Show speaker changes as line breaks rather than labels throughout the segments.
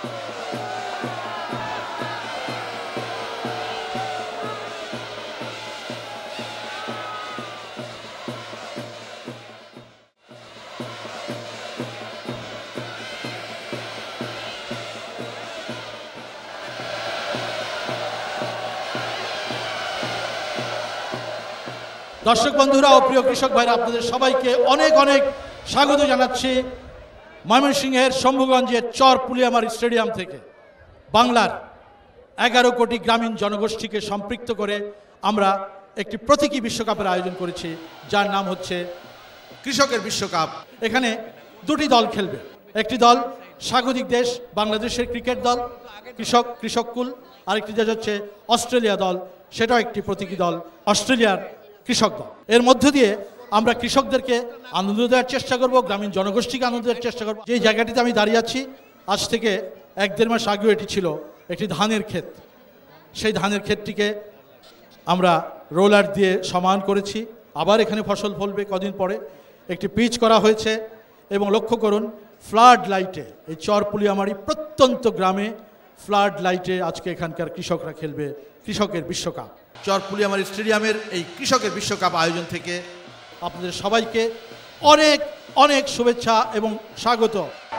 দর্শক বন্ধুরা ও প্রিয় কৃষক ভাইরা, আপনাদের সবাইকে অনেক অনেক স্বাগত জানাচ্ছি ময়মনসিংহের শম্ভুগঞ্জের চর পুলিয়ামারি স্টেডিয়াম থেকে। বাংলার 11 কোটি গ্রামীণ জনগোষ্ঠীকে সম্পৃক্ত করে আমরা একটি প্রতীকী বিশ্বকাপের আয়োজন করেছি, যার নাম হচ্ছে কৃষকের বিশ্বকাপ। এখানে দুটি দল খেলবে। একটি দল স্বাগতিক দেশ বাংলাদেশের ক্রিকেট দল কৃষককুল, আরেকটি দেশ হচ্ছে অস্ট্রেলিয়া দল, সেটাও একটি প্রতীকী দল অস্ট্রেলিয়ার কৃষক দল। এর মধ্য দিয়ে আমরা কৃষকদেরকে আনন্দ দেওয়ার চেষ্টা করব, গ্রামীণ জনগোষ্ঠীকে আনন্দ দেওয়ার চেষ্টা করব। যে জায়গাটিতে আমি দাঁড়িয়ে আছি, আজ থেকে 1-1.5 মাস আগেও এটি ছিল একটি ধানের ক্ষেত। সেই ধানের ক্ষেতটিকে আমরা রোলার দিয়ে সমান করেছি। আবার এখানে ফসল ফলবে কদিন পরে। একটি পিচ করা হয়েছে এবং লক্ষ্য করুন, ফ্লাড লাইটে এই চর পুলিয়ামারি প্রত্যন্ত গ্রামে ফ্লাড লাইটে আজকে এখানকার কৃষকরা খেলবে কৃষকের বিশ্বকাপ। চর পুলিয়ামারি স্টেডিয়ামের এই কৃষকের বিশ্বকাপ আয়োজন থেকে আপনাদের সবাইকে অনেক অনেক শুভেচ্ছা এবং স্বাগত।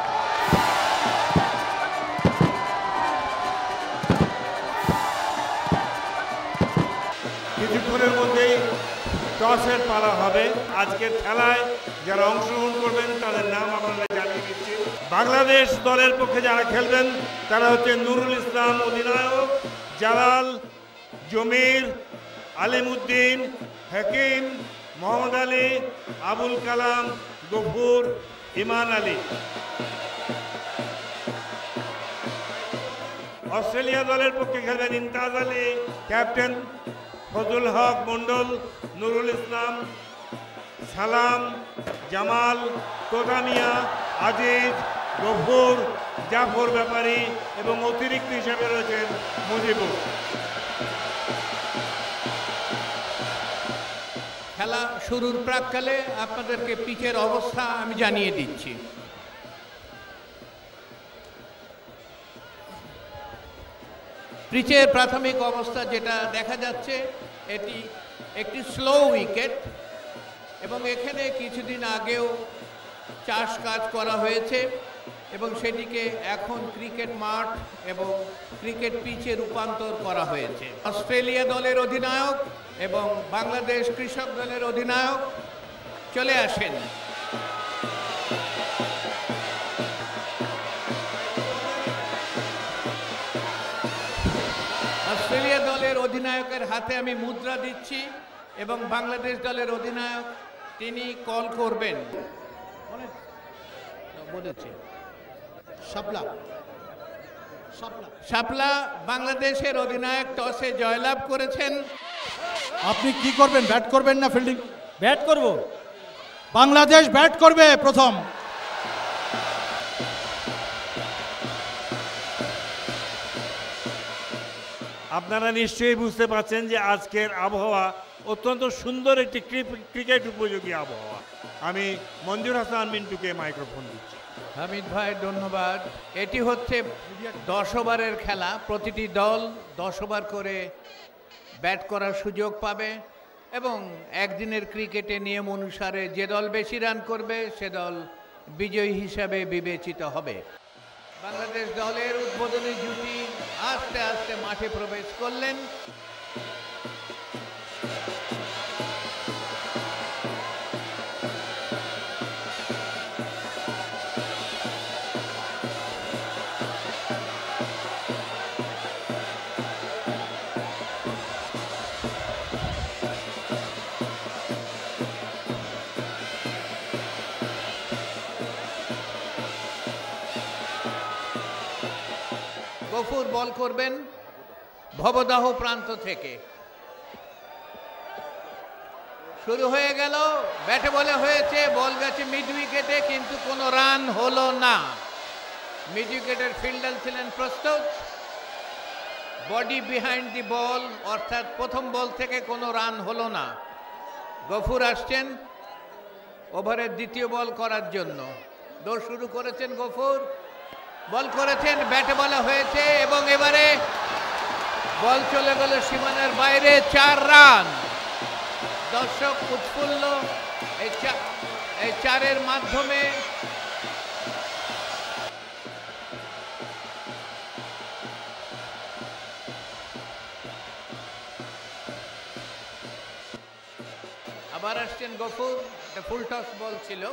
কিছুক্ষণের মধ্যেই টসের পালা হবে। আজকের খেলায় যারা অংশগ্রহণ করবেন তাদের নাম আপনারা জানিয়ে দিচ্ছি। বাংলাদেশ দলের পক্ষে যারা খেলবেন তারা হচ্ছে নুরুল ইসলাম অধিনায়ক, জালাল, জমির, আলিমউদ্দিন, হাকিম, মোহাম্মদ আলী, আবুল কালাম, গফুর, ইমান আলী। অস্ট্রেলিয়া দলের পক্ষে খেলবেন ইমতাজ আলী, ক্যাপ্টেন, ফজল হক মন্ডল, নুরুল ইসলাম, সালাম, জামাল, তোতামিয়া, আজিজ, গফুর, জাফর ব্যাপারী এবং অতিরিক্ত হিসেবে রয়েছেন মুজিবুর।
খেলা শুরুর প্রাক্কালে আপনাদেরকে পিচের অবস্থা আমি জানিয়ে দিচ্ছি। পিচের প্রাথমিক অবস্থা যেটা দেখা যাচ্ছে, এটি একটি স্লো উইকেট এবং এখানে কিছুদিন আগেও চাষ কাজ করা হয়েছে এবং সেটিকে এখন ক্রিকেট মাঠ এবং ক্রিকেট পিচে রূপান্তর করা হয়েছে। অস্ট্রেলিয়া দলের অধিনায়ক এবং বাংলাদেশ কৃষক দলের অধিনায়ক চলে আসেন। অস্ট্রেলিয়া দলের অধিনায়কের হাতে আমি মুদ্রা দিচ্ছি এবং বাংলাদেশ দলের অধিনায়ক তিনি কল করবেন। শাপলা বাংলাদেশের অধিনায়ক টসে জয়লাভ করেছেন।
আপনি কি করবেন, ব্যাট করবেন না ফিল্ডিং?
ব্যাট করব।
বাংলাদেশ ব্যাট করবে প্রথম।
আপনারা নিশ্চয়ই বুঝতে পারছেন যে আজকের আবহাওয়া অত্যন্ত সুন্দর একটি ক্রিকেট উপযোগী আবহাওয়া। আমি মঞ্জুর হাসান মিন্টুকে মাইক্রোফোন দিচ্ছি।
হামিদ ভাই ধন্যবাদ। এটি হচ্ছে 10 ওভারের খেলা। প্রতিটি দল 10 ওভার করে ব্যাট করার সুযোগ পাবে এবং একদিনের ক্রিকেটে নিয়ম অনুসারে যে দল বেশি রান করবে সে দল বিজয়ী হিসাবে বিবেচিত হবে। বাংলাদেশ দলের উদ্বোধনী জুটি আস্তে আস্তে মাঠে প্রবেশ করলেন। গফুর বল করবেন ভবদাহ প্রান্ত থেকে। শুরু হয়ে গেল, ব্যাটে বলে হয়েছে, বল গেছে মিড উইকেটে, কিন্তু কোনো রান হলো না। মিড উইকেটের ফিল্ডার ছিলেন প্রস্তুত। বডি বিহাইন্ড দি বল, অর্থাৎ প্রথম বল থেকে কোনো রান হলো না। গফুর আসছেন ওভারের দ্বিতীয় বল করার জন্য। দৌড় শুরু করেছেন গফুর। বল করেছেন, ব্যাটে বলা হয়েছে এবং এবারে বল চলে গেল সীমানার বাইরে, 4 রান। দর্শক উৎফুল্ল এই 4-এর মাধ্যমে। আবার আসছেন গফুর, এটা ফুল টস বল ছিল,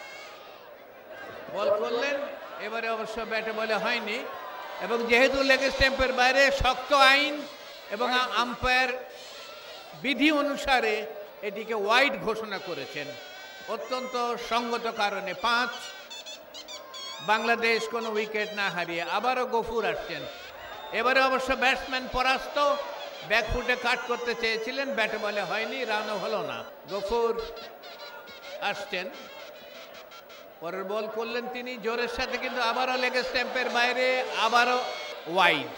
বল করলেন, এবারে অবশ্য ব্যাটে বলে হয়নি এবং যেহেতু লেগ স্ট্যাম্পের বাইরে শক্ত আইন এবং আম্পায়ার বিধি অনুসারে এটিকে ওয়াইড ঘোষণা করেছেন অত্যন্ত সঙ্গত কারণে। 5, বাংলাদেশ কোনো উইকেট না হারিয়ে। আবারও গফুর আসছেন, এবারে অবশ্য ব্যাটসম্যান পরাস্ত, ব্যাকফুটে কাট করতে চেয়েছিলেন, ব্যাটে বলে হয়নি, রানও হলো না। গফুর আসছেন, পরের বল করলেন তিনি জোরের সাথে, কিন্তু আবারও লেগ স্ট্যাম্পের বাইরে, আবারও ওয়াইড।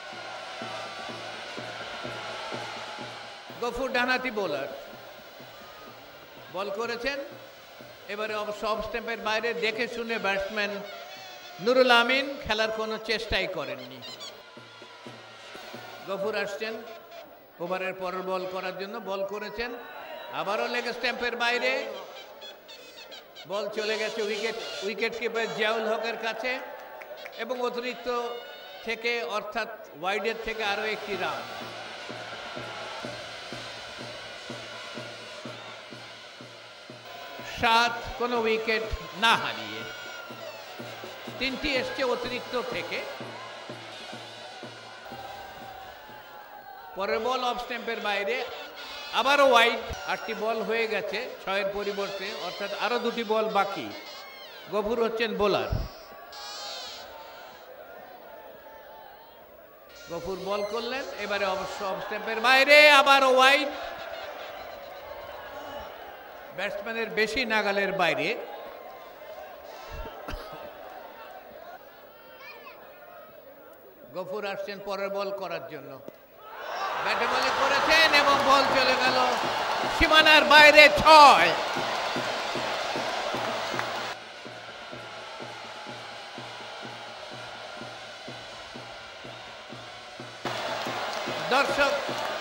গফুর ডানহাতি বোলার, বল করেছেন, এবারে অবশ্য অফ স্ট্যাম্পের বাইরে, দেখে শুনে ব্যাটসম্যান নুরুল আমিন খেলার কোনো চেষ্টাই করেননি। গফুর আসছেন ওভারের পরের বল করার জন্য, বল করেছেন, আবারও লেগ স্ট্যাম্পের বাইরে, বল চলে গেছে উইকেট কিপার জিয়াউল হকের কাছে এবং অতিরিক্ত থেকে অর্থাৎ ওয়াইডের থেকে আরও একটি রান। সাত, কোনো উইকেট না হারিয়ে। 3টি এসছে অতিরিক্ত থেকে। পরের বল অফ স্ট্যাম্পের বাইরে, আবারও ওয়াইড। 8টি বল হয়ে গেছে 6-এর পরিবর্তে, অর্থাৎ আরো 2টি বল বাকি। গফুর হচ্ছেন বোলার। গফুর বল করলেন, এবারে অবশ্য অফ স্ট্যাম্পের বাইরে, আবারও ওয়াইড। ব্যাটসম্যানের বেশি নাগালের বাইরে। গফুর আসছেন পরের বল করার জন্য, ব্যাটে বলে করেছেন এবং বল চলে গেল সীমানার বাইরে। 6। দর্শক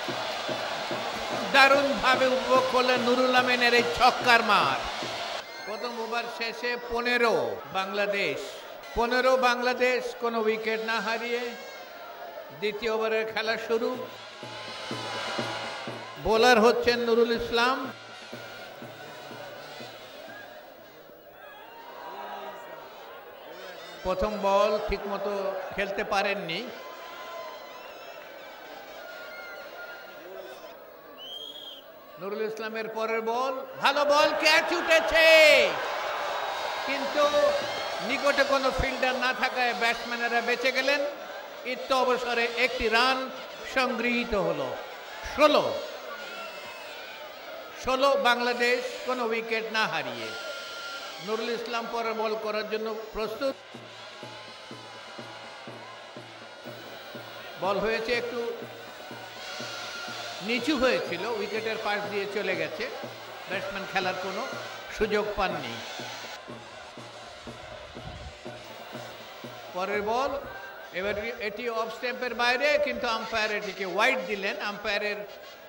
দারুণভাবে উপভোগ করলেন নুরুল আমিনের এই ছক্কার মার। প্রথম ওভার শেষে 15 বাংলাদেশ কোনো উইকেট না হারিয়ে। দ্বিতীয় ওভারের খেলা শুরু। বোলার হচ্ছেন নুরুল ইসলাম। প্রথম বল ঠিকমতো খেলতে পারেননি। নুরুল ইসলামের পরের বল, ভালো বল, ক্যাচ উঠেছে, কিন্তু নিকটে কোনো ফিল্ডার না থাকায় ব্যাটসম্যানেরা বেঁচে গেলেন। ইত্য অবসরে একটি রান সংগৃহীত হলো। 16 বাংলাদেশ কোনো উইকেট না হারিয়ে। নুরুল ইসলাম পরের বল করার জন্য প্রস্তুত। বল হয়েছে একটু নিচু হয়েছিল, উইকেটের পাশ দিয়ে চলে গেছে, ব্যাটসম্যান খেলার কোনো সুযোগ পাননি। পরের বল, এবার এটি অফ স্ট্যাম্পের বাইরে, কিন্তু আম্পায়ার এটিকে ওয়াইড দিলেন। আম্পায়ারের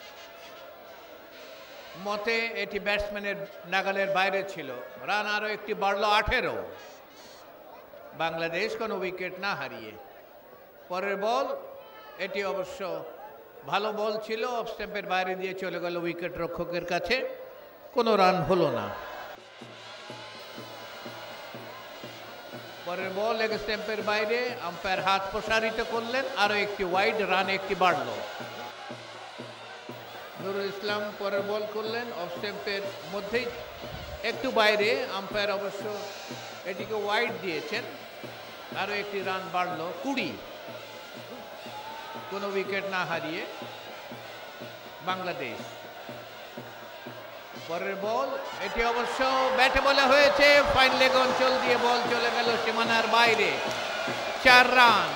মতে এটি ব্যাটসম্যানের নাগালের বাইরে ছিল। রান আরও একটি বাড়লো, 18। বাংলাদেশ কোনো উইকেট না হারিয়ে। পরের বল, এটি অবশ্য ভালো বল ছিল, অফ স্ট্যাম্পের বাইরে দিয়ে চলে গেল উইকেট রক্ষকের কাছে, কোনো রান হলো না। পরের বল লেগ স্ট্যাম্পের বাইরে, আম্পায়ার হাত প্রসারিত করলেন, আরো একটি ওয়াইড, রান একটি বাড়লো। নুরুল ইসলাম পরের বল করলেন, অফ স্ট্যাম্পের মধ্যেই একটু বাইরে, আম্পায়ার অবশ্য এটিকে ওয়াইড দিয়েছেন, আরো একটি রান বাড়লো, 20। কোনো উইকেট না হারিয়ে বাংলাদেশ। পরের বল, এটি অবশ্য ব্যাটে বলা হয়েছে, ফাইন লেগ অঞ্চল দিয়ে বল চলে গেল সীমানার বাইরে। 4 রান।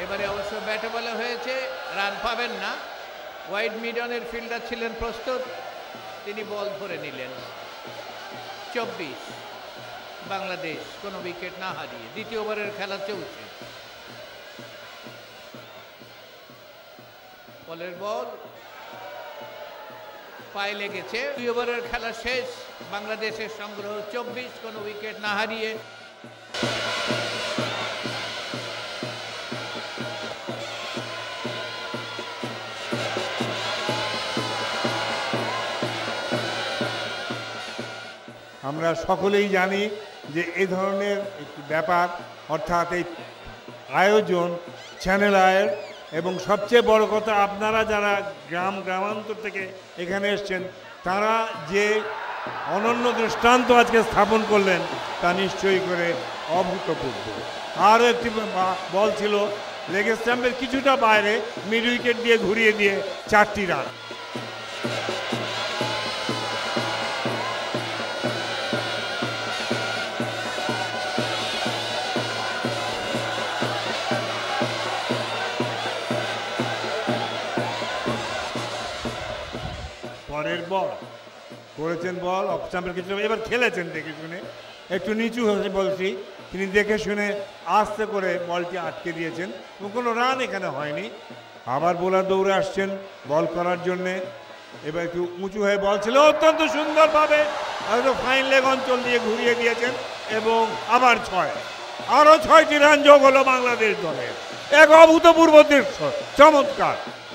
এবারে অবশ্য ব্যাটে বলে হয়েছে, রান পাবেন না। ওয়াইড মিডনের ফিল্ডার ছিলেন প্রস্তুত, তিনি বল ধরে নিলেন। 24 বাংলাদেশ কোনো উইকেট না হারিয়ে, দ্বিতীয় ওভারের খেলা চলছে। বলের বল পায়ে লেগেছে। 2 ওভারের খেলা শেষ, বাংলাদেশের সংগ্রহ 24, কোনো উইকেট না হারিয়ে।
আমরা সকলেই জানি যে এই ধরনের একটি ব্যাপার, অর্থাৎ এই আয়োজন চ্যানেল আয়ের, এবং সবচেয়ে বড় কথা আপনারা যারা গ্রামান্তর থেকে এখানে এসছেন তারা যে অনন্য দৃষ্টান্ত আজকে স্থাপন করলেন তা নিশ্চয়ই করে অভূতপূর্ব। আরও একটি বল ছিল লেগ স্ট্যাম্পের কিছুটা বাইরে, মিড উইকেট দিয়ে ঘুরিয়ে দিয়ে 4টি রান। পরের বল করেছেন, বল অফ স্টাম্পের কিছু, এবার খেলেছেন দেখে শুনে, একটু নিচু হয়েছে বলছি, তিনি দেখে শুনে আস্তে করে বলটি আটকে দিয়েছেন এবং কোনো রান এখানে হয়নি। আবার বোলার দৌড়ে আসছেন বল করার জন্যে, এবার একটু উঁচু হয়ে বল ছিল, অত্যন্ত সুন্দরভাবে হয়তো ফাইন লেগ অঞ্চল দিয়ে ঘুরিয়ে দিয়েছেন এবং আবার 6, আরও 6টি রান যোগ হলো বাংলাদেশ দলের। এক অভূতপূর্ব দৃশ্য, চমৎকার।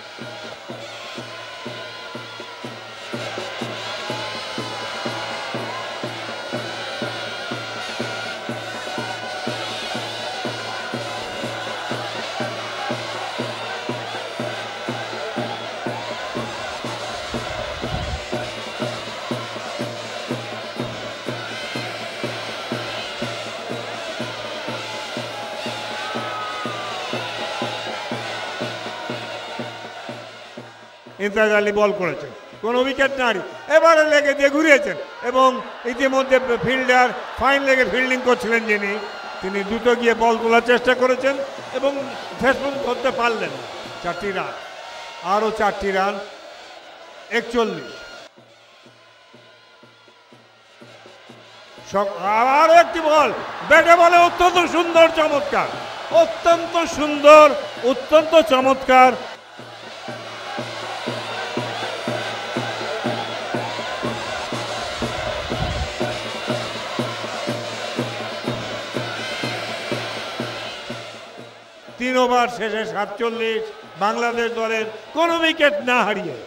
ইমতাজ আলী বল করেছেন, কোনো উইকেট নাড়ি, এবারে লেগে দিয়ে ঘুরিয়েছেন এবং ইতিমধ্যে ফিল্ডার ফাইন লেগে ফিল্ডিং করছিলেন তিনি দ্রুত গিয়ে বল তোলার চেষ্টা করেছেন এবং শেষ পর্যন্ত ধরতে পারলেন না। 4টি রান, আরও 4টি রান, 41। আরও একটি বল ব্যাটে বলে, অত্যন্ত সুন্দর, চমৎকার, অত্যন্ত সুন্দর, অত্যন্ত চমৎকার। তিন ওভার শেষে 47, বাংলাদেশ দলের কোনো উইকেট না হারিয়ে।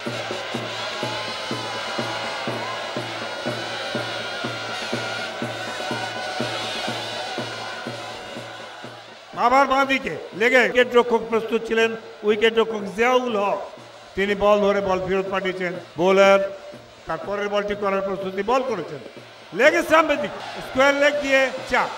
আবার বাঁদিকে লেগে উইকেট রক্ষক প্রস্তুত ছিলেন উইকেট রক্ষক জিয়াউল হক, তিনি বল ধরে বল ফেরত পাঠিয়েছেন। বোলার তারপরের বলটি করার প্রস্তুতি, বল করেছেন লেগ স্টাম্পের দিক, স্কোয়ার লেগ দিয়ে 4।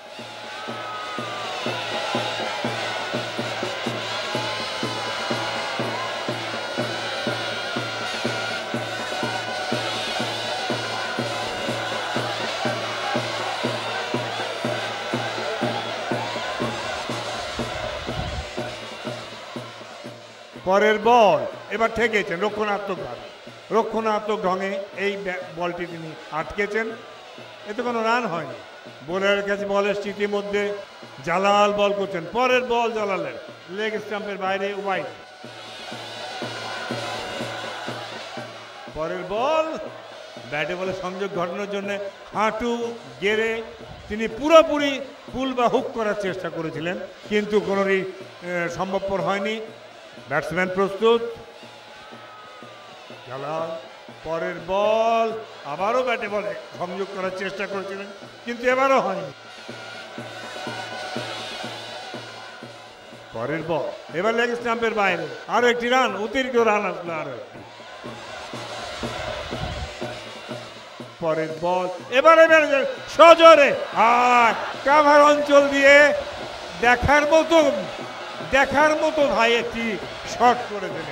পরের বল এবার ঠেকেছেন রক্ষণাত্মক ঢঙে এই বলটি তিনি আটকেছেন, এতে কোনো রান হয়নি। বোলারের কাছে বল এসছে, ইতিমধ্যে জালাল বল করছেন, পরের বল জালালের লেগ স্টাম্পের বাইরে, ওয়াইড। পরের বল ব্যাটে বলে সংযোগ ঘটানোর জন্য হাঁটু গেড়ে তিনি পুরোপুরি পুল বা হুক করার চেষ্টা করেছিলেন, কিন্তু কোনোই সম্ভবপর হয়নি। ব্যাটসম্যান প্রস্তুত, জালাল পরের বল, আবারও ব্যাটে বলে সংযোগ করার চেষ্টা করেছিলেন, কিন্তু এবারও হয়নি। পরের বল এবার লেগ স্টাম্পের বাইরে, আরো একটি রান, অতিরিক্ত রান আসলো আরো একটি। পরের বল এবারে সজোরে আর কাভার অঞ্চল দিয়ে দেখার মতো ভাই একটি শট করে দিলেন।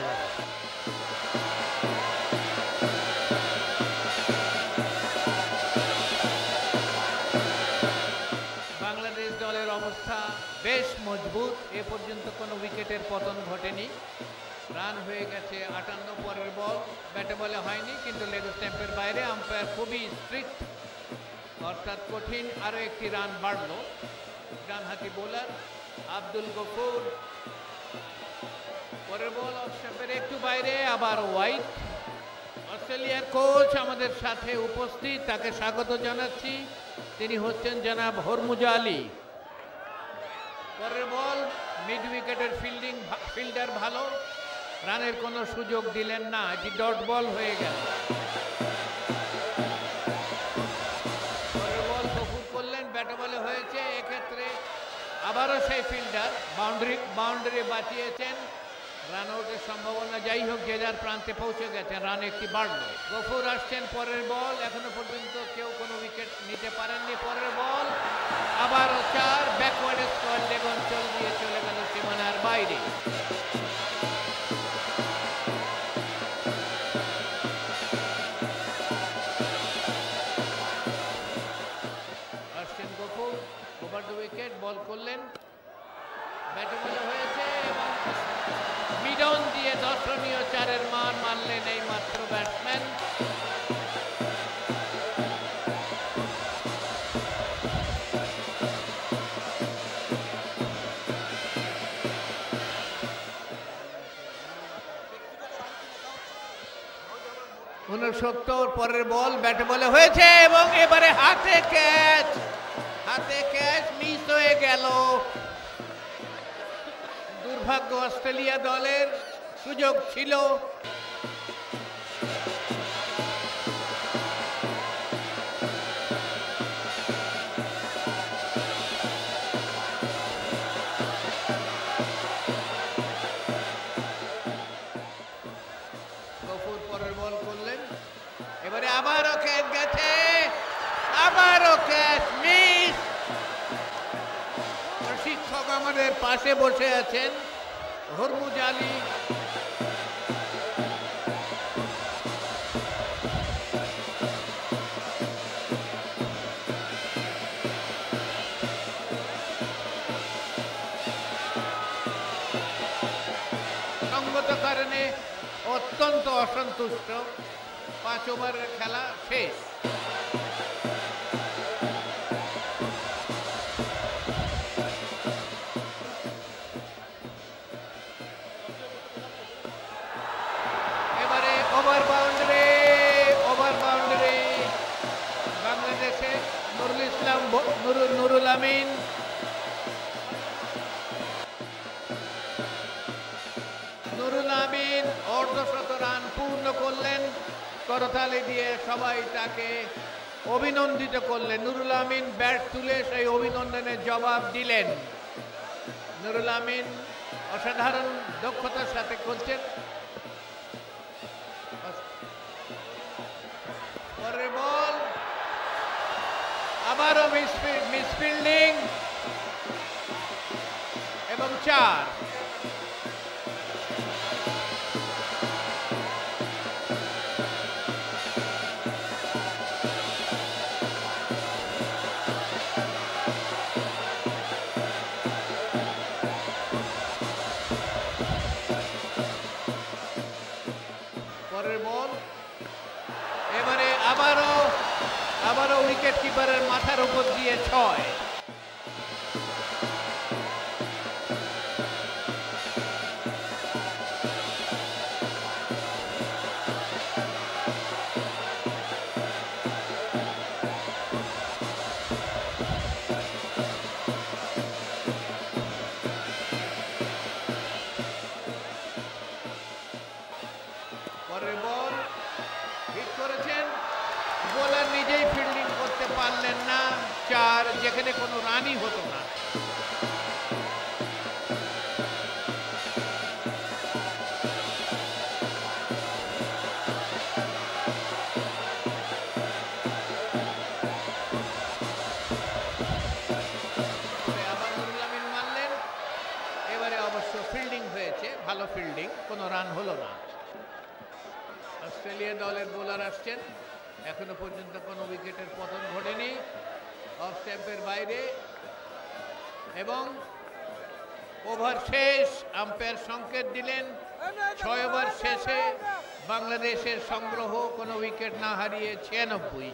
বাংলাদেশ দলের অবস্থা বেশ মজবুত, এ পর্যন্ত পর্যন্ত কোনো উইকেটের পতন ঘটেনি। রান হয়ে গেছে 58। পরের বল ব্যাটে বলে হয়নি, কিন্তু লেগ স্ট্যাম্পের বাইরে। আম্পায়ার খুবই স্ট্রিক্ট, অর্থাৎ কঠিন। আরও একটি রান বাড়ল। ডানহাতি বোলার আব্দুল গফুর। পরের বল অফ স্ট্যাম্পের একটু বাইরে, আবার ওয়াইড। অস্ট্রেলিয়ার কোচ আমাদের সাথে উপস্থিত, তাকে স্বাগত জানাচ্ছি। তিনি হচ্ছেন জনাব হরমুজা আলী। পরের বল মিড উইকেটের ফিল্ডার ভালো, রানের কোনো সুযোগ দিলেন না, এটি ডট বল হয়ে গেল। পরের বল গফুর করলেন, ব্যাটে বলে হয়েছে। এক্ষেত্রে আবারও সেই ফিল্ডার বাউন্ডারি বাঁচিয়েছেন। রান আউটের সম্ভাবনা, যাই হোক যে যার প্রান্তে পৌঁছে গেছেন, রান একটি বাড়ল। গফুর আসছেন। পরের বল, এখনো পর্যন্ত কেউ কোনো উইকেট নিতে পারেননি। পরের বল আবারও 4, ব্যাকওয়ার্ড স্কোয়ার লেগ অঞ্চল দিয়ে চলে গেল সীমানার বাইরে। আসছেন Gafur, over the wicket, ball করলেন, ব্যাটে বলে হয়েছে এবং মিডন দিয়ে দর্শনীয় 4-এর মান মানলেন এই মাত্র ব্যাটসম্যান। পরের বল ব্যাটে বলে হয়েছে এবং এবারে হাতে ক্যাচ মিস হয়ে গেল। দুর্ভাগ্য অস্ট্রেলিয়া দলের, সুযোগ ছিল। গফুর পরের বল করলেন, এবারে আবারও ক্যাচ গেছে, আবারও ক্যাচ মিস। প্রশিক্ষক আমাদের পাশে বসে আছেন, হরমুজা আলী। সঙ্গত কারণে অত্যন্ত অসন্তুষ্ট। 5 ওভারের খেলা শেষ। এবারে ওভার বাউন্ডারি বাংলাদেশে নুরুল আমিন। অর্ধশত রান পূর্ণ করলেন। করতালি দিয়ে সবাই তাকে অভিনন্দিত করলেন। নুরুল আমিন ব্যাট তুলে সেই অভিনন্দনের জবাব দিলেন। নুরুল আমিন অসাধারণ দক্ষতার সাথে খেলছেন। পরের বল আবারও মিসফিল্ডিং এবং 4। পরের বল এবারে আবারও উইকেট কিপারের মাথার উপর দিয়ে 6। পরের বল হিট করেছেন, বোলার নিজেই ফিল্ডিং করতে পারলেন না। 4, যেখানে কোনো রানই হতো না। আবার নুরুল আমিন মানলেন। এবারে অবশ্য ফিল্ডিং হয়েছে, ভালো ফিল্ডিং, কোনো রান হলো না। অস্ট্রেলিয়া দলের বোলার আসছেন, এখনো পর্যন্ত কোনো উইকেটের পতন ঘটেনি। অফ স্ট্যাম্পের বাইরে এবং ওভার শেষ, আম্পায়ার সংকেত দিলেন 6 ওভার শেষে বাংলাদেশের সংগ্রহ কোনো উইকেট না হারিয়ে 96।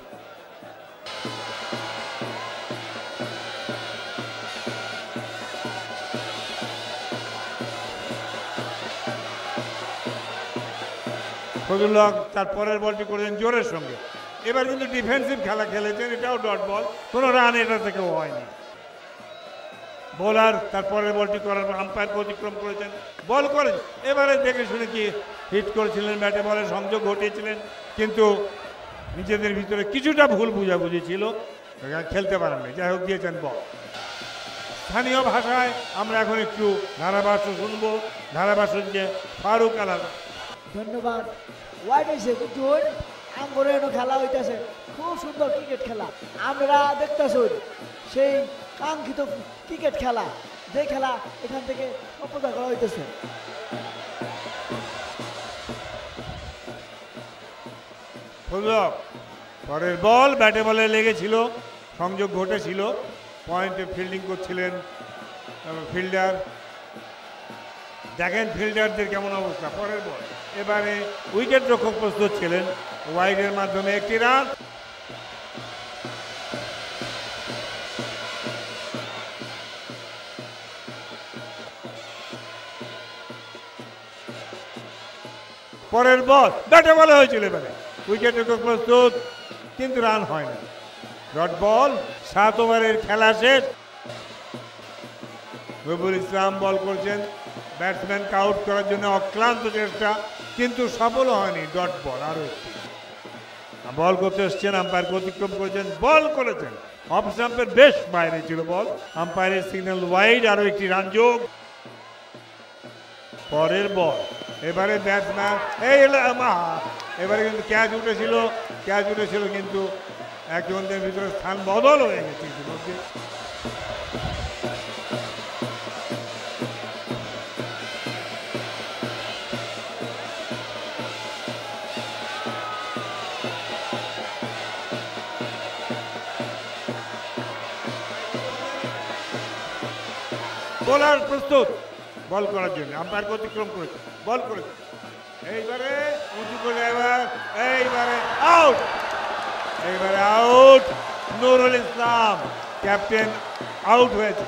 ফজলুল হক তার পরের বলটি করেছেন জোরের সঙ্গে। এবার কিন্তু ডিফেন্সিভ খেলা খেলেছেন, এটাও ডট বল, কোনো রান এটা থেকেও হয়নি। বোলার তার পরের বলটি করার পর আম্পায়ারকে অতিক্রম করেছেন, বল করেন। এবারে দেখে শুনে কি হিট করেছিলেন, ব্যাটে বলে সংযোগ ঘটিয়েছিলেন, কিন্তু নিজেদের ভিতরে কিছুটা ভুল বুঝাবুঝি ছিল, খেলতে পারেননি। যাই হোক, দিয়েছেন বল। স্থানীয় ভাষায় আমরা এখন একটু ধারাভাষ্য শুনবো, ধারাভাষ্য দিয়ে ফারুক আলম।
ধন্যবাদ। ওয়াইড হয়েছে কিন্তু আঙ্গরে খেলা হইতেছে, খুব সুন্দর ক্রিকেট খেলা আমরা দেখতেছি, সেই কাঙ্ক্ষিত ক্রিকেট খেলা, যে খেলা এখান থেকে সম্প্রদায় করা হইতেছে।
পরের বল ব্যাটে বলে লেগেছিল, সংযোগ ঘটেছিল, পয়েন্টে ফিল্ডিং করছিলেন ফিল্ডার। দেখেন ফিল্ডারদের কেমন অবস্থা। পরের বল, এবারে উইকেট রক্ষক প্রস্তুত ছিলেন, ওয়াইডের মাধ্যমে একটি রান। পরের বল ব্যাটে বলে হয়েছিল, এবারে উইকেট রক্ষক প্রস্তুত, কিন্তু রান হয় না। ডট বল, 7 ওভারের খেলা শেষ। রবিউল ইসলাম বল করছেন, ব্যাটসম্যানকে আউট করার জন্য অক্লান্ত চেষ্টা, কিন্তু সফল হয়নি। ডট বল, আরও একটি বল করতে এসছেন, আম্পায়ারকে অতিক্রম করেছেন, বল করেছেন, অফ স্টাম্পের বেশ বাইরে ছিল বল, আম্পায়ারের সিগন্যাল ওয়াইড, আরও একটি রান যোগ। পরের বল, এবারে ব্যাটসম্যান এবারে কিন্তু ক্যাচ উঠেছিল, কিন্তু একজনের ভিতরে স্থান বদল হয়ে গেছে ইতিমধ্যে। বোলার প্রস্তুত বল করার জন্য, আম্পায়ারকে অতিক্রম করেছে, বল করেছে, এইবারে উঁচু করে, এইবারে out. Nurul Islam captain out হয়েছে।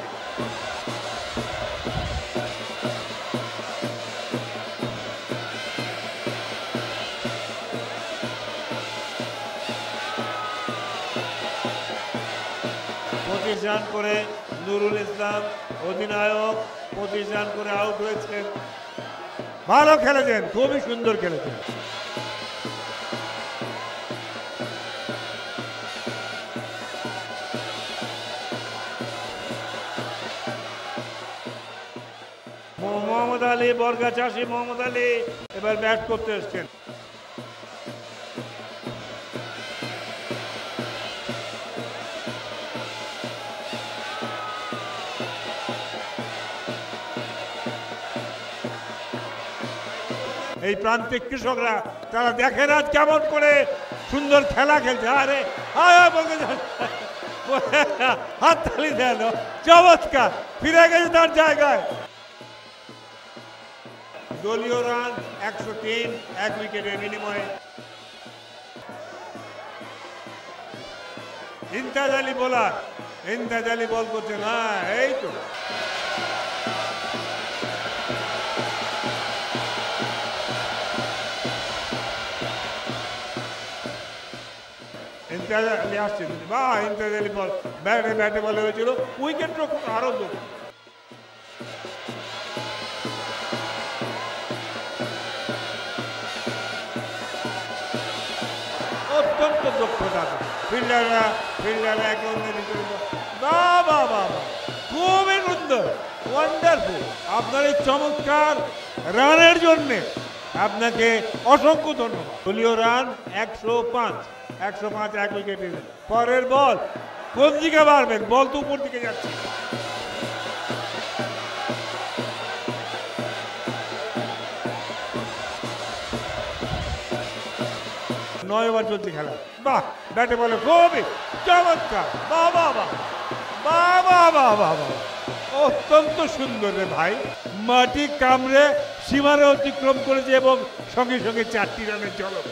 রান করে নুরুল ইসলাম অধিনায়ক 25 রান করে আউট হয়েছেন। ভালো খেলেছেন, খুবই সুন্দর খেলেছেন। মোহাম্মদ আলী, বর্গা চাষী মোহাম্মদ আলী এবার ব্যাট করতে এসছেন। এই প্রান্তিক কৃষকরা তারা দেখেন আজ কেমন করে সুন্দর খেলা খেলছে। আরে হাততালি দেন, চমৎকার, ফিরে গেছে তার জায়গায়। দলীয় রান 103, 1 উইকেটের বিনিময়ে। ইমতাজ আলী বোলার, ইমতাজ আলী বল করছেন। হ্যাঁ, এই তো ইমতাজ আলী আসছেন। বাহ, ইমতাজ আলী বল ব্যাটে বলে হয়েছিল, উইকেট রক্ষক আরো দক্ষ, অত্যন্ত দক্ষতা। ফিল্ডাররা একে অন্যের ভিতরে বাবা খুবই সুন্দর, ওয়ান্ডারফুল। আপনার এই চমৎকার রানের জন্যে আপনাকে অসংখ্য ধন্যবাদ। দলীয় রান 105, 1 উইকেটে। পরের বল কোন দিকে মারবেন? বল তো উপর দিকে যাচ্ছে। নয় ওভার চলছে খেলা। বাহ, ব্যাটে বলে খুবই চমৎকার। বাবা অত্যন্ত সুন্দর রে ভাই, মাটি কামড়ে সীমানা অতিক্রম করেছে এবং সঙ্গে সঙ্গে 4টি রানের ঝলক।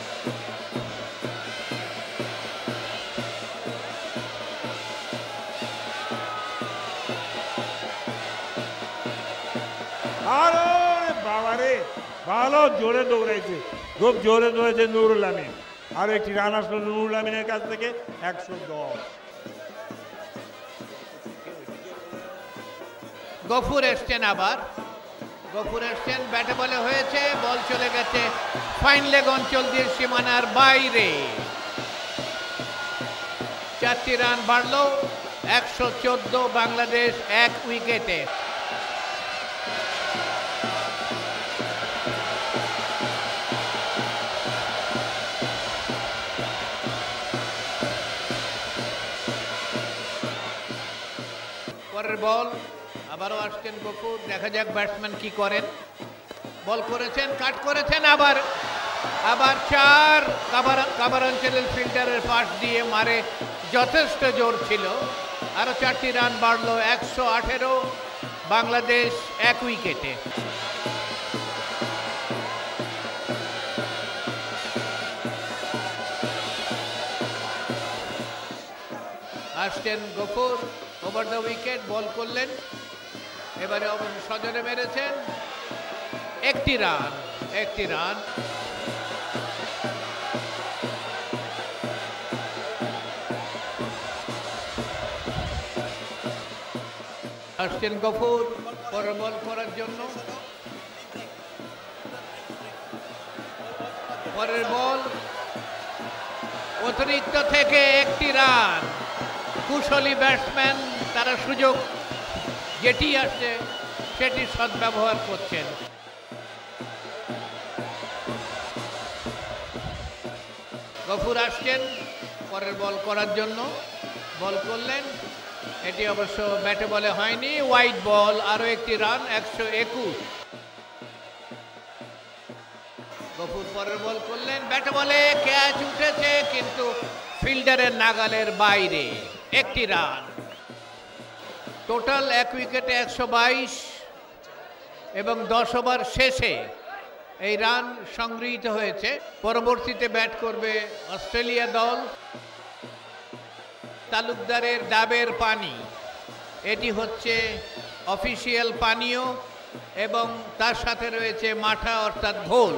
আরে বাবারে, ভালো জোরে দৌড়াইছে, খুব জোরে দৌড়াইছে নুরুল আমিন। আর একটি রান আসলো নুরুল আমিনের কাছ থেকে 110।
গফুর এসছেন, আবার গফুর এসছেন, ব্যাটে বলে হয়েছে, বল চলে গেছে ফাইন লেগ অঞ্চল দিয়ে সীমানার বাইরে। 4টি রান বাড়লো, 114 বাংলাদেশ 1 উইকেটে। পরের বল আবারও আসছেন গফুর, দেখা যাক ব্যাটসম্যান কি করেন। বল করেছেন, কাট করেছেন, আবার 4। কাভার অঞ্চলের ফিল্ডারের পাশ দিয়ে মারে, যথেষ্ট জোর ছিল। আরো 4টি রান বাড়লো, 118 বাংলাদেশ 1 উইকেটে। আসছেন Gafur, over the wicket ball করলেন, এবারে সজনে মেরেছেন, 1টি রান। আসছেন গফুর পরের বল করার জন্য, পরের বল অতিরিক্ত থেকে 1টি রান। কুশলী ব্যাটসম্যান, তারা সুযোগ যেটি আসছে সেটি সদ্ব্যবহার করছেন। গফুর আসছেন পরের বল করার জন্য, বল করলেন, এটি অবশ্য ব্যাটে বলে হয়নি, ওয়াইড বল। আরো 1টি রান, 121। গফুর পরের বল করলেন, ব্যাটে বলে ক্যাচ উঠেছে কিন্তু ফিল্ডারের নাগালের বাইরে, 1টি রান। টোটাল 1 উইকেটে 122 এবং 10 ওভার শেষে এই রান সংগৃহীত হয়েছে। পরবর্তীতে ব্যাট করবে অস্ট্রেলিয়া দল। তালুকদারের ডাবের পানি, এটি হচ্ছে অফিসিয়াল পানীয় এবং তার সাথে রয়েছে মাঠা অর্থাৎ ঘোল।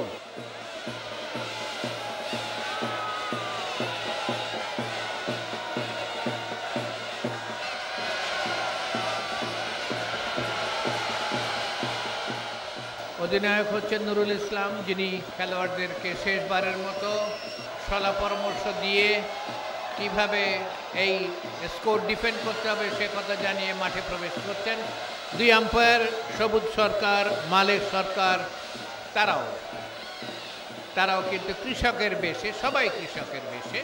অধিনায়ক হচ্ছেন নুরুল ইসলাম, যিনি খেলোয়াড়দেরকে শেষবারের মতো সলা পরামর্শ দিয়ে কিভাবে এই স্কোর ডিফেন্ড করতে হবে সে কথা জানিয়ে মাঠে প্রবেশ করছেন। 2 আম্পায়ার সবুজ সরকার, মালেক সরকার, তারাও কিন্তু কৃষকের বেশে, সবাই কৃষকের বেশে।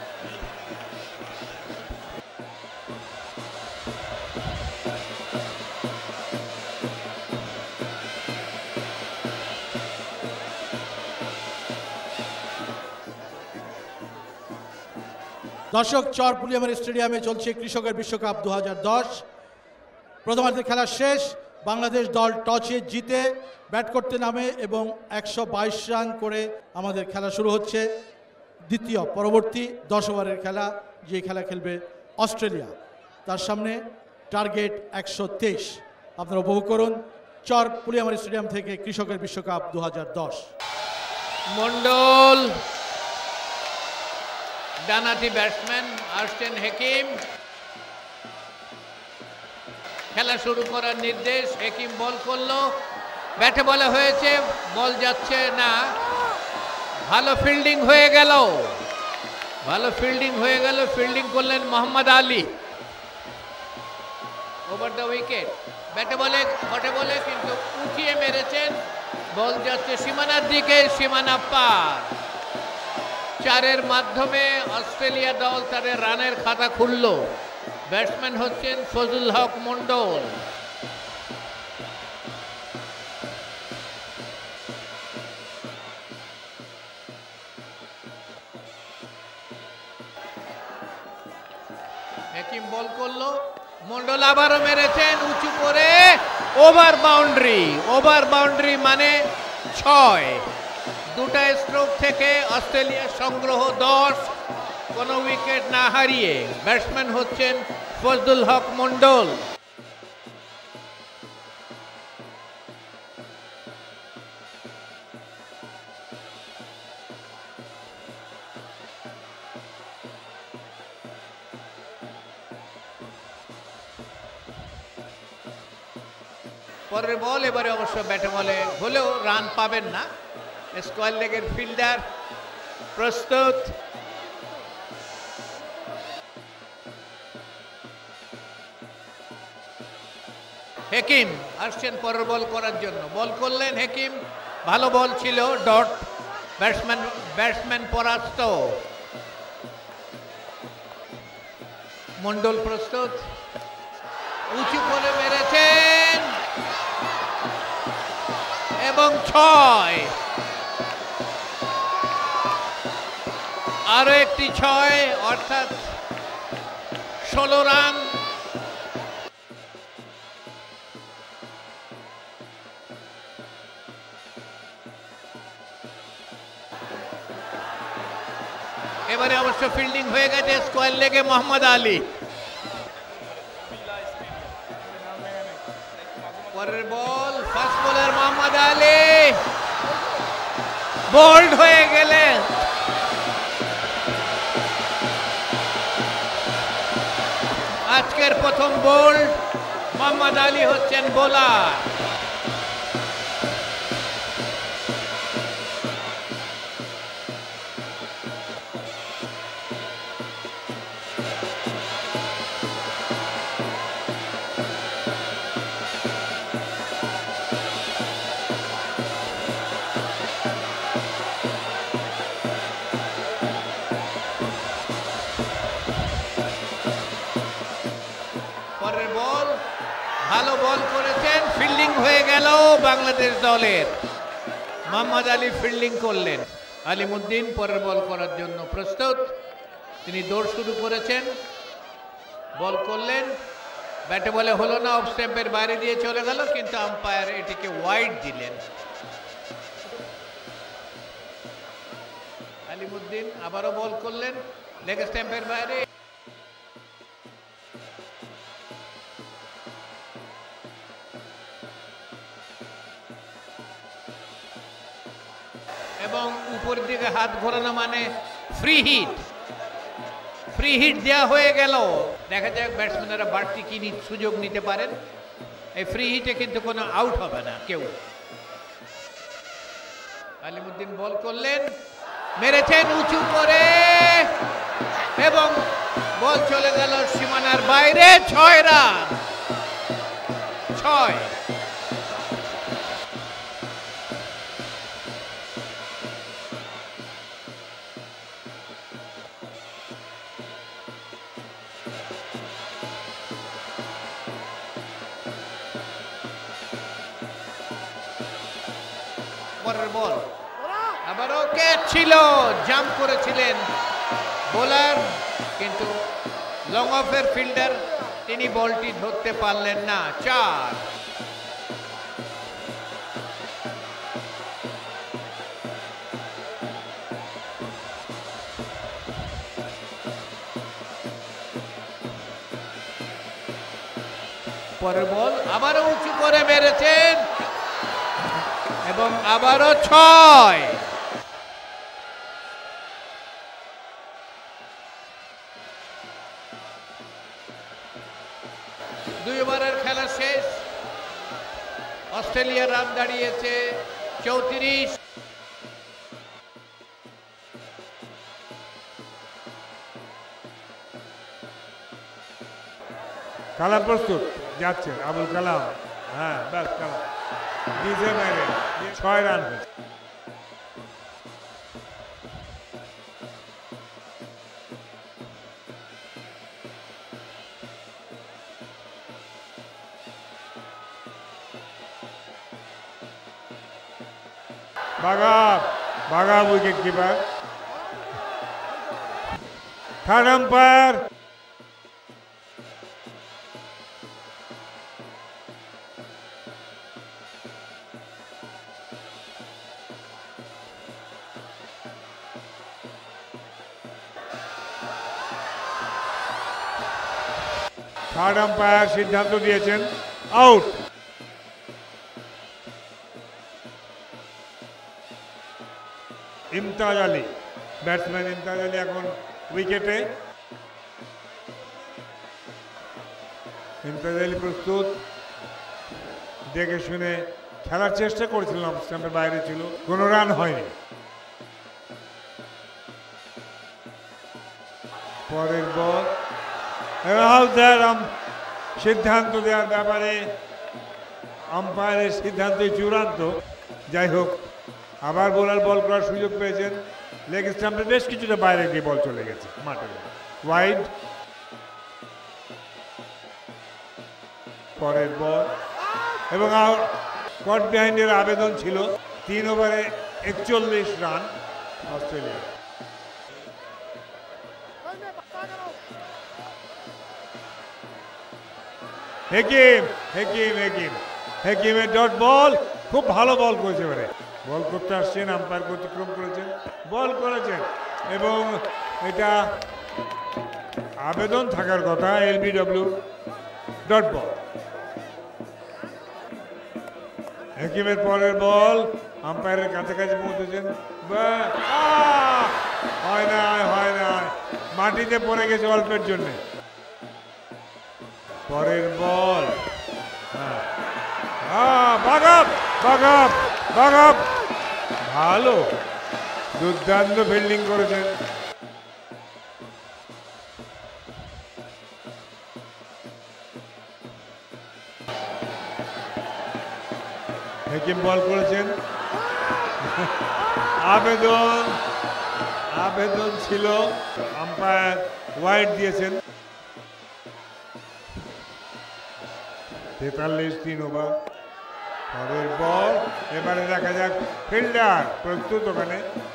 দর্শক, চর পুলিয়ামারি স্টেডিয়ামে চলছে কৃষকের বিশ্বকাপ 2010। প্রথমার্ধের খেলা শেষ, বাংলাদেশ দল টসে জিতে ব্যাট করতে নামে এবং 122 রান করে আমাদের খেলা শুরু হচ্ছে। পরবর্তী 10 ওভারের খেলা, যে খেলা খেলবে অস্ট্রেলিয়া, তার সামনে টার্গেট 123। আপনারা উপভোগ করুন চর পুলিয়ামারি স্টেডিয়াম থেকে কৃষকের বিশ্বকাপ 2010।
মন্ডল ডানাতি ব্যাটসম্যান, আসছেন হেকিম, খেলা শুরু করার নির্দেশ। হেকিম বল করলো, ব্যাটে বলে হয়েছে, বল যাচ্ছে না, ভালো ফিল্ডিং হয়ে গেল, ফিল্ডিং করলেন Mohammad Ali. Over the wicket, ব্যাটে বলে ঘটে বলে কিন্তু উঠিয়ে মেরেছেন, বল যাচ্ছে সীমানার দিকে, সীমানা পার। 4-এর মাধ্যমে অস্ট্রেলিয়া দল তাদের রানের খাতা খুলল। ব্যাটসম্যান হচ্ছেন ফজলুল হক মন্ডল। হেকিম বল করলো, মন্ডল আবারও মেরেছেন উঁচু করে, ওভার বাউন্ডারি মানে 6। দুটা স্ট্রোক থেকে অস্ট্রেলিয়ার সংগ্রহ 10, কোনো উইকেট না হারিয়ে। ব্যাটসম্যান হচ্ছেন ফজলুল হক মন্ডল। পরের বল এবারে অবশ্য ব্যাটে বলে হলেও রান পাবেন না। স্কোয়ার লেগের ফিল্ডার প্রস্তুত। হেকিম আসছেন পরের বল করার জন্য। বল করলেন হেকিম, ভালো বল ছিল, ডট। ব্যাটসম্যান পরাস্ত। মন্ডল প্রস্তুত, উঁচু করে মেরেছেন এবং 6। আরো একটি 6, অর্থাৎ 16 রান। এবারে অবশ্য ফিল্ডিং হয়ে গেছে স্কোয়ার লেগে মোহাম্মদ আলী। পরের ball, first bowler Mohammad Ali bowled হয়ে গেলেন। আজকের প্রথম বোল্ড মোহাম্মদ আলী হচ্ছেন বোলার। ভালো বল করেছেন, ফিল্ডিং হয়ে গেল বাংলাদেশ দলের। মোহাম্মদ আলী ফিল্ডিং করলেন। আলিমুদ্দিন পরের বল করার জন্য প্রস্তুত। তিনি দৌড় শুরু করেছেন, বল করলেন, ব্যাটে বলে হলো না, অফ স্ট্যাম্পের বাইরে দিয়ে চলে গেল, কিন্তু আম্পায়ার এটিকে ওয়াইড দিলেন। আলিমুদ্দিন আবারও বল করলেন, লেগ স্ট্যাম্পের বাইরে। এবং উপরের দিকে হাত ঘোরানো মানে ফ্রি হিট দেওয়া হয়ে গেল। দেখা যাক ব্যাটসম্যানেরা বাড়তি কি সুযোগ নিতে পারেন। এই ফ্রি হিটে কিন্তু কোনো আউট হবে না কেউ। আলিমুদ্দিন বল করলেন, মেরেছেন উঁচু করে এবং বল চলে গেল সীমানার বাইরে। 6 রান, 6। পরের বল আবারও ক্যাচ ছিল, জাম্প করেছিলেন বোলার, কিন্তু লং অফের ফিল্ডার তিনি বলটি ধরতে পারলেন না। 4। পরের বল আবারও উঁচু করে মেরেছেন এবং আবারও 6। দুই ওভারের খেলা শেষ। অস্ট্রেলিয়ার রান দাঁড়িয়েছে 34।
কালাম প্রস্তুত, যাচ্ছেন আবুল কালাম। হ্যাঁ, ব্যাস কালাম ডিজে মেরে 6 রান হয়েছে। বাঘা wicket keeper. Third umpire third umpire সিদ্ধান্ত দিয়েছেন আউট। ইমতাজ আলী, ব্যাটসম্যান ইমতাজ আলী এখন উইকেটে। ইমতাজ আলী প্রস্তুত, দেখে শুনে খেলার চেষ্টা করেছিলাম, স্ট্যাম্পের বাইরে ছিল, কোনো রান হয়নি। পরের বল, সিদ্ধান্ত দেওয়ার ব্যাপারে আম্পায়ারের সিদ্ধান্তই চূড়ান্ত। যাই হোক, আবার বোলার বল করার সুযোগ পেয়েছেন, লেগ স্টাম্পের বেশ কিছুটা বাইরে গিয়ে বল চলে গেছে মাঠে, ওয়াইড। পরের বল এবং কট বিহাইন্ডের আবেদন ছিল। 3 ওভারে 41 রান অস্ট্রেলিয়া। হেকিমের ডট বল, খুব ভালো বল করেছে এবারে। বল করতে আসছেন, আম্পায়ার অতিক্রম করেছেন, বল করেছেন এবং এটা আবেদন থাকার কথা, LBW ডট বল। হেকিমের পরের বল আম্পায়ারের কাছাকাছি পৌঁছেছেন, হয় না, মাটিতে পড়ে গেছে অল্পের জন্য। পরের বল, ভালো, দুর্দান্ত ফিল্ডিং করেছেন। হেকিম বল করেছেন, আবেদন ছিল, আম্পায়ার ওয়াইড দিয়েছেন। 43 3 ওভার। পরের বল, এবারে দেখা যাক ফিল্ডার প্রস্তুত, ওখানে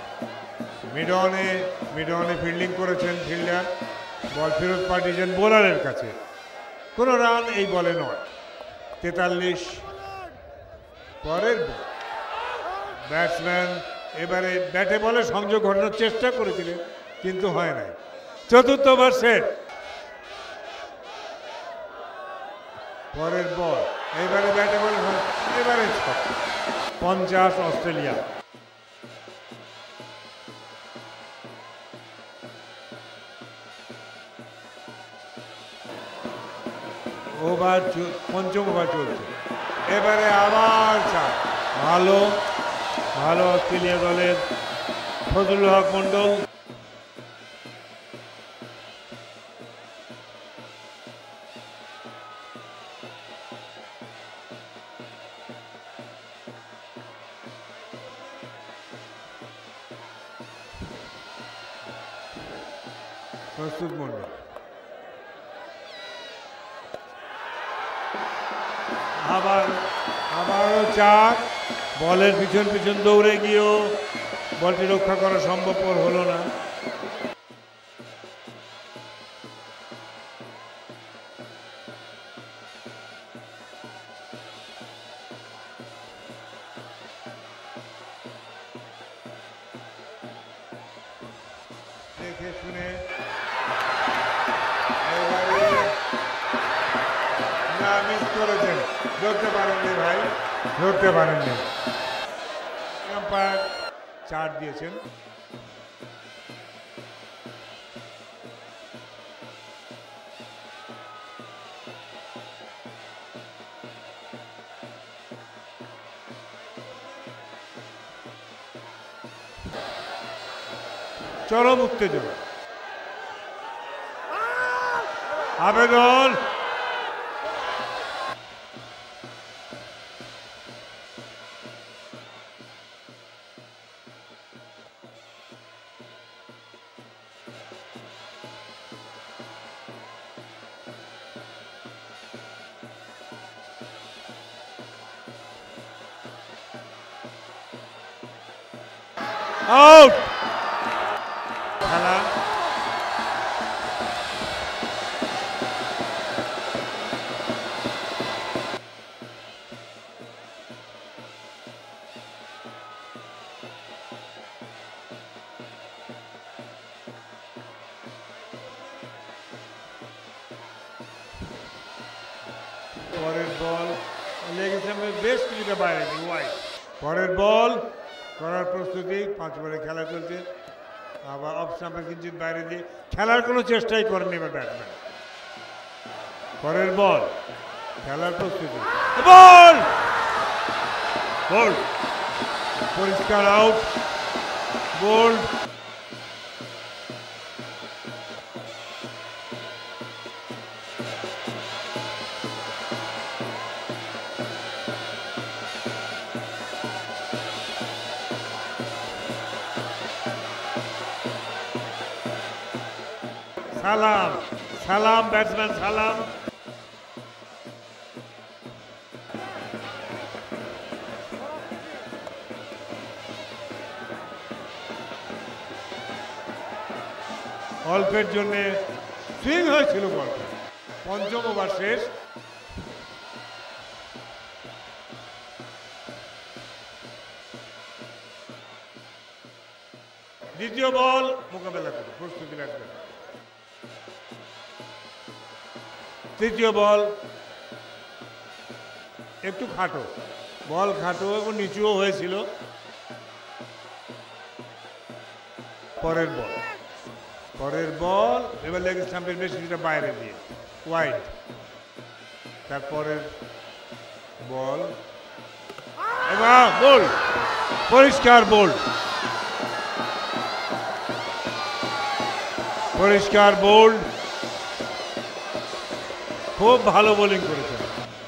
মিডনে ফিল্ডিং করেছেন ফিল্ডার, বল ফেরত পাঠিয়েছেন বোলারের কাছে, কোনো রান এই বলে নয়। 43। পরের বল, ব্যাটসম্যান এবারে ব্যাটে বলে সংযোগ ঘটানোর চেষ্টা করেছিলেন কিন্তু হয় নাই। 4র্থ ওভার সেট। পরের বল, এবারে ব্যাটে বলে, এবারে 50 অস্ট্রেলিয়া। পঞ্চম ওভার চলছে, এবারে আবার ভালো অস্ট্রেলিয়া দলের ফজলুল হক মন্ডল। প্রস্তুত মন্ডল, আবারও 4। বলের পিছন দৌড়ে গিয়েও বলটি রক্ষা করা সম্ভবপর হলো না। দেখে শুনে মিস করেছেন, ধরতে পারেননি ভাই, ধরতে পারেননি। আম্পায়ার 4 দিয়েছেন। চরম উত্তেজনা, আবেদন, আউট। খেলা পরের বল লেগ স্টাম্পের বেশ কিছুটা বাইরে ওয়াইড। পরের বল করার প্রস্তুতি, 5 বলে খেলা চলছে, আবার অফ স্টাম্পের কিঞ্চিত বাইরে দিয়ে খেলার কোনো চেষ্টাই করেনি এবার ব্যাটসম্যান। পরের বল খেলার প্রস্তুতি, বল বল পরিষ্কার আউট, বোল্ড। সালাম সালাম ব্যাটসম্যান সালাম। অল্পের জন্য সুইং হয়েছিল বল। পঞ্চম ওভার শেষ। দ্বিতীয় বল মোকাবেলা করে প্রস্তুতি রাখবে। তৃতীয় বল একটু খাটো, বল খাটো এবং নিচুও হয়েছিল। পরের বল এবার লেগ স্টাম্পের বেশ কিছুটা বাইরে দিয়ে ওয়াইড। তারপরের বল এবার বল পরিষ্কার, বোল্ড খুব ভালো বোলিং করেছেন।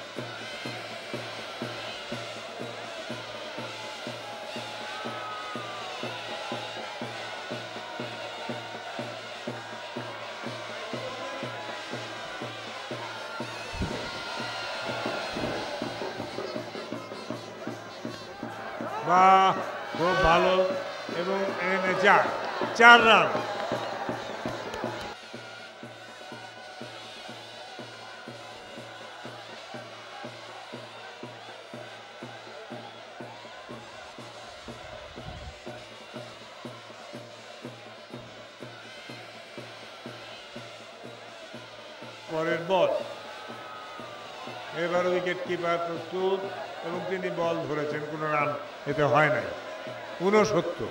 বাহ, খুব ভালো, এবং এখানে 4 রান। পরের বল এবার উইকেট কিপার প্রস্তুত এবং তিনি বল ধরেছেন, কোনো রান এতে হয় নাই। 69।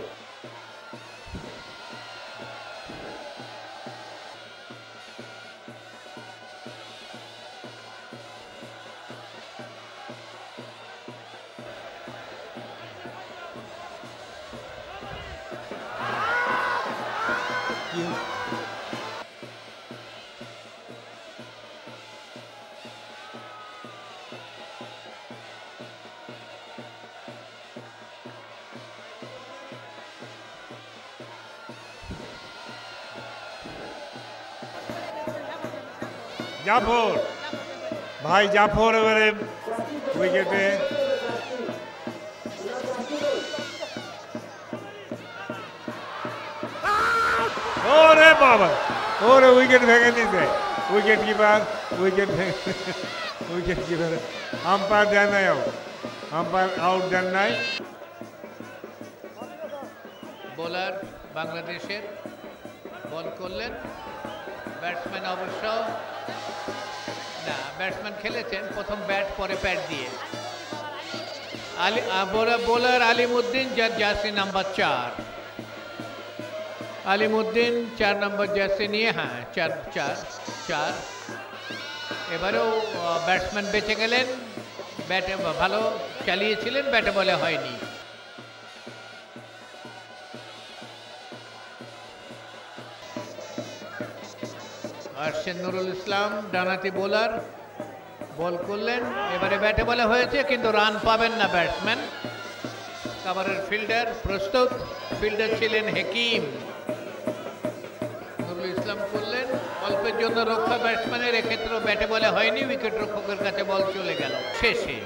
জাফর, ভাই জাফর এবারে উইকেটে। ওরে বাবা, ওরে উইকেট ভেঙে দিতে, উইকেট কিপার আম্পায়ার দেন নাই, আম্পায়ার আউট দেন নাই।
বোলার বাংলাদেশের বল করলেন, ব্যাটসম্যান অবশ্য না, ব্যাটসম্যান খেলেছেন প্রথম ব্যাট পরে প্যাড দিয়ে। বোলার আলিমুদ্দিন, যার jersey number 4। Alimuddin 4 number jersey নিয়ে, হ্যাঁ 4। এবারেও ব্যাটসম্যান বেঁচে গেলেন, ব্যাটে ভালো চালিয়েছিলেন, ব্যাটে বলে হয়নি। আসছেন নুরুল ইসলাম, ডানাতি বোলার, বল করলেন, এবারে ব্যাটে বলে হয়েছে কিন্তু রান পাবেন না ব্যাটসম্যান। কাভারের ফিল্ডার প্রস্তুত, ফিল্ডার ছিলেন হেকিম। নুরুল ইসলাম করলেন, অল্পের জন্য রক্ষা ব্যাটসম্যানের, এক্ষেত্রেও ব্যাটে বলে হয়নি, উইকেট রক্ষকের কাছে বল চলে গেল। শেষে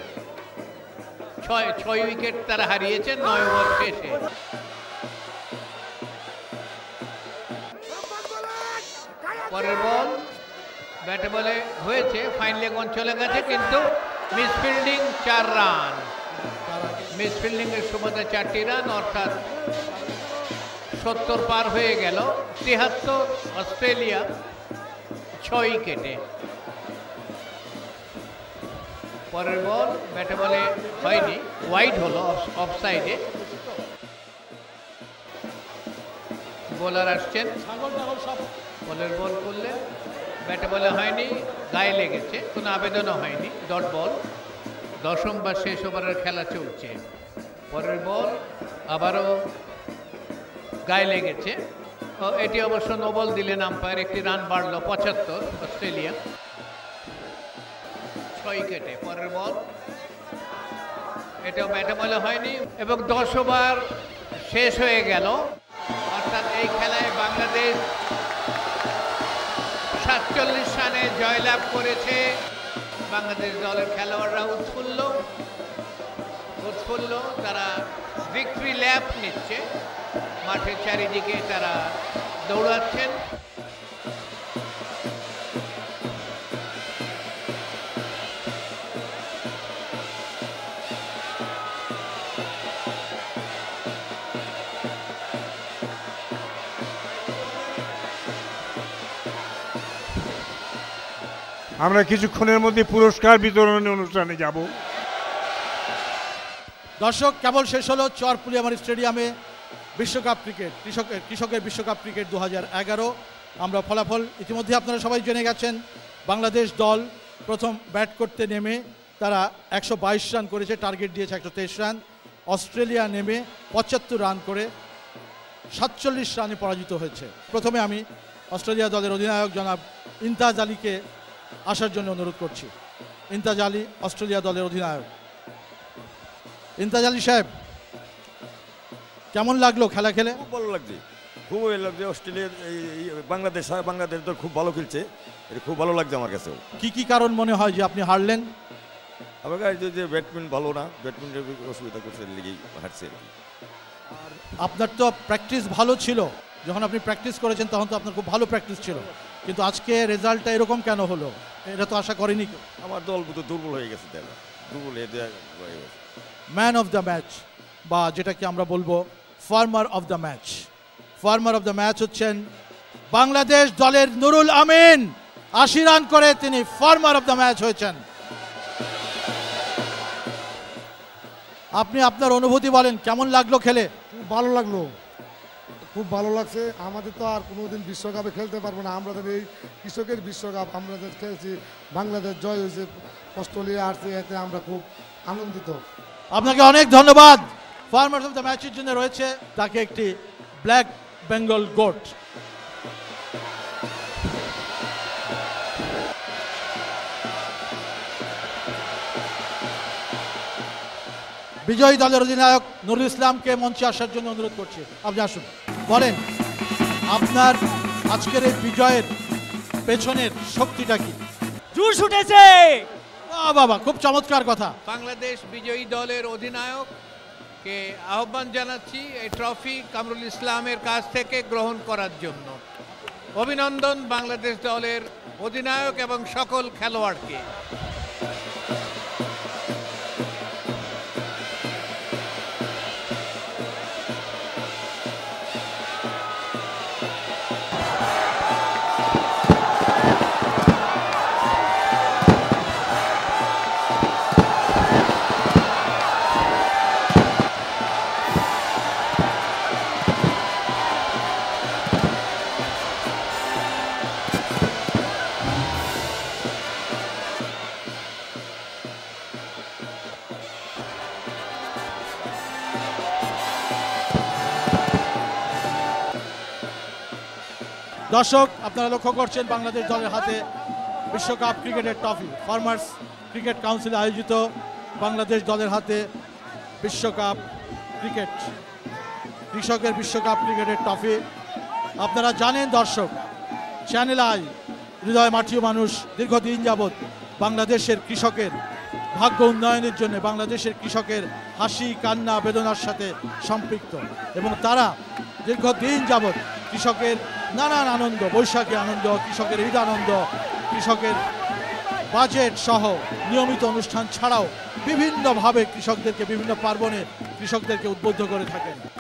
6 উইকেট তারা হারিয়েছেন 9 ওভার শেষে। পরের বল ব্যাটে বলে হয়েছে, ফাইন লেগ অন চলে গেছে কিন্তু মিসফিল্ডিং, 4 রান। মিসফিল্ডিং এর সুবাদে 4টি রান, অর্থাৎ 70 পার হয়ে গেল। 73 অস্ট্রেলিয়া 6 উইকেটে। পরের বল ব্যাটে বলে হয়নি, ওয়াইড হলো, অফ সাইডে। বোলার আসছেন, বলের বল করলেন, ব্যাটে বলে হয়নি, গায়ে লেগেছে, কোনো আবেদনও হয়নি, ডট বল। দশম বা শেষ ওভারের খেলা চলছে। পরের বল আবারও গায়ে লেগেছে, এটি অবশ্য নো বল দিলেন আম্পায়ার। একটি রান বাড়লো, 75 অস্ট্রেলিয়া। 6 উইকেটে পরের বল, এটাও ব্যাটে বলে হয়নি এবং 10 ওভার শেষ হয়ে গেল। অর্থাৎ এই খেলায় বাংলাদেশ 47 রানে জয়লাভ করেছে। বাংলাদেশ দলের খেলোয়াড়রা উৎফুল্ল, তারা ভিক্টরি ল্যাপ নিচ্ছে, মাঠের চারিদিকে তারা দৌড়াচ্ছেন।
আমরা কিছুক্ষণের মধ্যে পুরস্কার বিতরণ অনুষ্ঠানে যাব।
দর্শক, কেবল শেষ হলো চর পুলিয়ামারি স্টেডিয়ামে বিশ্বকাপ ক্রিকেট, কৃষকের বিশ্বকাপ ক্রিকেট 2011। আমরা ফলাফল ইতিমধ্যে আপনারা সবাই জেনে গেছেন। বাংলাদেশ দল প্রথম ব্যাট করতে নেমে তারা 122 রান করেছে, টার্গেট দিয়েছে 123 রান। অস্ট্রেলিয়া নেমে 75 রান করে 47 রানে পরাজিত হয়েছে। প্রথমে আমি অস্ট্রেলিয়া দলের অধিনায়ক জনাব ইমতাজ আলীকে আসার জন্য অনুরোধ করছি। ইমতাজ আলী, অস্ট্রেলিয়া দলের অধিনায়ক। ইমতাজ আলী সাহেব, কেমন লাগলো খেলা খেলে?
খুব ভালো লাগছে, খুব ভালো লাগছে। অস্ট্রেলিয়া বাংলাদেশ তো খুব ভালো খেলছে, এটা খুব ভালো লাগছে আমার কাছেও।
কি কারণ মনে হয় যে আপনি হারলেন?
আমার কাছে যে ব্যাটসম্যান ভালো না, ব্যাটসম্যানের অসুবিধা করছে, লেগেই হারছে।
আর আপনার তো প্র্যাকটিস ভালো ছিল, যখন আপনি প্র্যাকটিস করেছেন তখন তো আপনার খুব ভালো প্র্যাকটিস ছিল, কিন্তু আজকে রেজাল্টটা এরকম কেন হলো? এটা তো আশা করেনি।
আমার দল তো দুর্বল হয়ে গেছে, দুর্বল হয়ে গেছে।
ম্যান অফ দ্য ম্যাচ, বা যেটাকে আমরা বলবো farmer of the match, farmer of the match হচ্ছেন বাংলাদেশ দলের নুরুল আমিন। 80 রান করে তিনি ফার্মার অফ দ্য ম্যাচ হয়েছেন। আপনি আপনার অনুভূতি বলেন, কেমন লাগলো খেলে?
খুব ভালো লাগলো, খুব ভালো লাগছে। আমাদের তো আর কোনোদিন বিশ্বকাপে খেলতে পারবো না, আমাদের এই কৃষকের বিশ্বকাপ আমরা খেলছি, বাংলাদেশ জয় হয়েছে, অস্ট্রেলিয়া আসছে, এতে আমরা খুব আনন্দিত।
আপনাকে অনেক ধন্যবাদ। ফার্মার অফ দ্য ম্যাচের জন্য রয়েছে তাকে একটি ব্ল্যাক বেঙ্গল গোট। বিজয়ী দলের অধিনায়ক নুরুল ইসলামকে মঞ্চে আসার জন্য অনুরোধ করছি। আপনি আসুন, বলেন আপনার আজকের এই বিজয়ের পেছনের শক্তিটা কি?
জোর ছুটেছে।
বাবা, খুব চমৎকার কথা।
বাংলাদেশ বিজয়ী দলের অধিনায়ককে আহ্বান জানাচ্ছি এই ট্রফি কামরুল ইসলামের কাছ থেকে গ্রহণ করার জন্য। অভিনন্দন বাংলাদেশ দলের অধিনায়ক এবং সকল খেলোয়াড়কে।
দর্শক, আপনারা লক্ষ্য করছেন বাংলাদেশ দলের হাতে বিশ্বকাপ ক্রিকেটের ট্রফি। ফার্মার্স ক্রিকেট কাউন্সিল আয়োজিত বাংলাদেশ দলের হাতে বিশ্বকাপ ক্রিকেট, কৃষকের বিশ্বকাপ ক্রিকেটের ট্রফি। আপনারা জানেন দর্শক, চ্যানেল আই হৃদয় মাটিও মানুষ দীর্ঘদিন যাবৎ বাংলাদেশের কৃষকের ভাগ্য উন্নয়নের জন্য, বাংলাদেশের কৃষকের হাসি কান্না বেদনার সাথে সম্পৃক্ত, এবং তারা দীর্ঘদিন যাবৎ কৃষকের নানান আনন্দ, বৈশাখী আনন্দ, কৃষকের ঈদ আনন্দ, কৃষকের বাজেট সহ নিয়মিত অনুষ্ঠান ছাড়াও বিভিন্নভাবে কৃষকদেরকে, বিভিন্ন পার্বণে কৃষকদেরকে উদ্বুদ্ধ করে থাকেন।